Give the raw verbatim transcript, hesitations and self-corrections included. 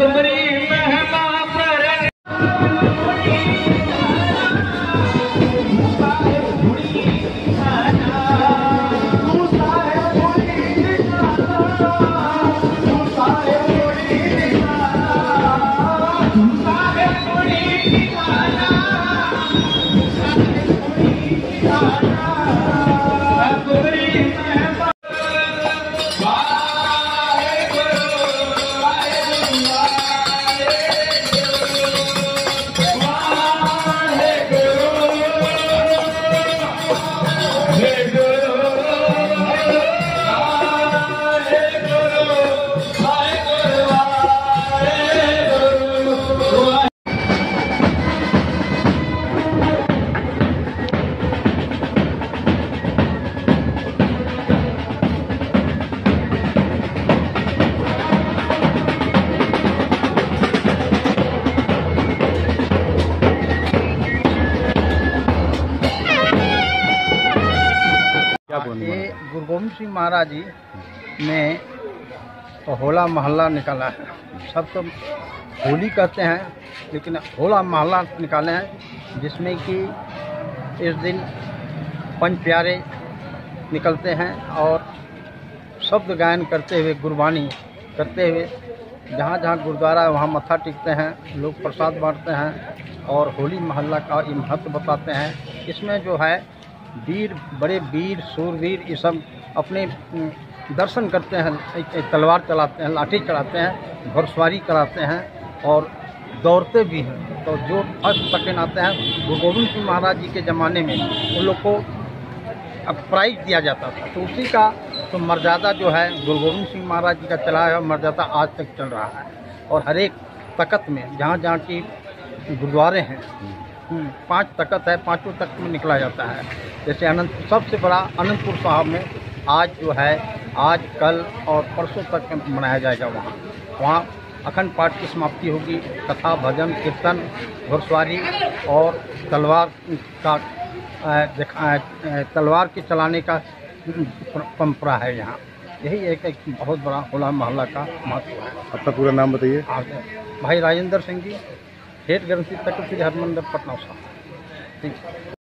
ये गुरु गोविंद सिंह महाराज जी ने तो होला महल्ला निकाला है। सब तो होली कहते हैं, लेकिन होला महल्ला निकाले हैं, जिसमें कि इस दिन पंच प्यारे निकलते हैं और शब्द गायन करते हुए, गुरबानी करते हुए जहाँ जहाँ गुरुद्वारा है वहाँ मत्था टेकते हैं, लोग प्रसाद बांटते हैं और होली महल्ला का ये महत्व बताते हैं। इसमें जो है वीर, बड़े वीर, सूरवीर, ये सब अपने दर्शन करते हैं, तलवार चलाते हैं, लाठी चलाते हैं, घुड़सवारी कराते हैं और दौड़ते भी हैं। तो जो फर्स्ट सेकेंड आते हैं, गुरु गोविंद सिंह महाराज जी के ज़माने में उन लोग को अब प्राइज दिया जाता था। तो उसी का तो मर्यादा जो है गुरु गोविंद सिंह महाराज जी का चला है, मर्यादा आज तक चल रहा है। और हर एक तख़्त में जहाँ जहाँ की गुरुद्वारे हैं, पांच तख़्त है, पांचों तख़्त में निकला जाता है। जैसे अनंत, सबसे बड़ा अनंतपुर साहब में आज जो है, आज कल और परसों तक मनाया जाएगा। वहाँ वहाँ अखंड पाठ की समाप्ति होगी। कथा, भजन, कीर्तन, घुड़सवारी और तलवार का तलवार के चलाने का परंपरा है यहाँ। यही एक, एक बहुत बड़ा होला महल्ला का महत्व है। आपका पूरा नाम बताइए। भाई राजेंद्र सिंह जी, हेड ग्रंथी तख्त श्री हरमंदिर पटना साहब। ठीक।